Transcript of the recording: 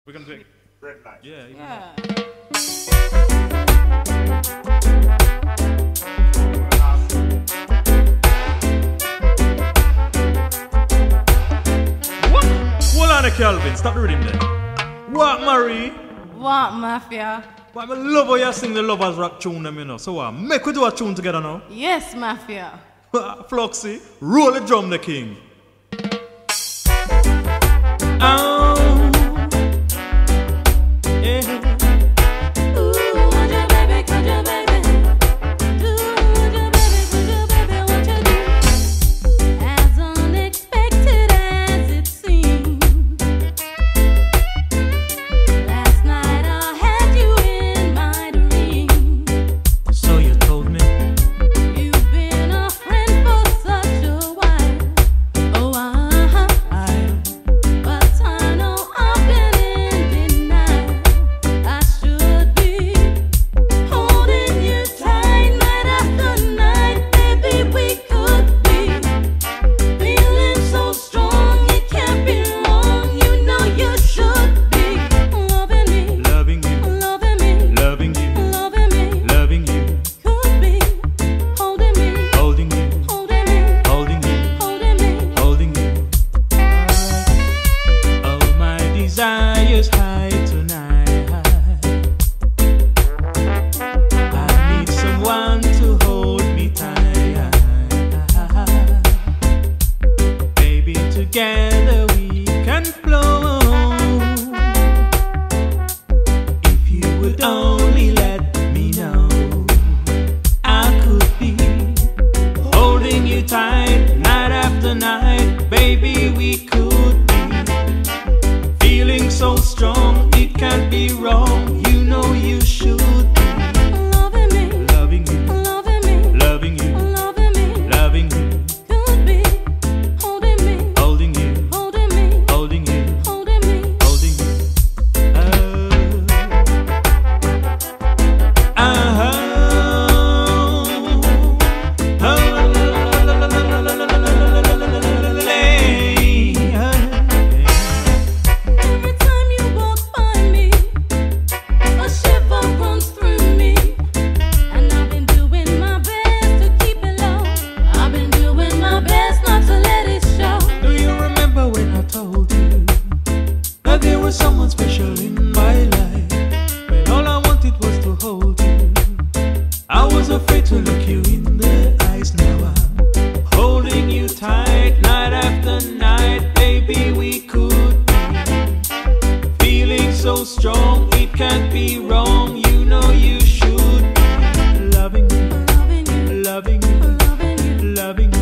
We're gonna take red light. Yeah. Yeah. What? Hold on, Calvin. Stop the rhythm there. What, Marie? What, Mafia? But I love how you sing the lovers rock tune them, you know. So what? Make we do a tune together now. Yes, Mafia. Floxy, roll the drum, the king. Together we can flow. If you would only let me know, I could be holding you tight night after night. Baby, we could be feeling so strong, it can't be wrong. You know you should be loving me, loving you, loving me, loving you, loving me, loving you. Someone special in my life, when all I wanted was to hold you. I was afraid to look you in the eyes. Now I'm holding you tight night after night. Baby, we could be feeling so strong, it can't be wrong. You know you should be loving you, loving you, loving you, loving you, loving you.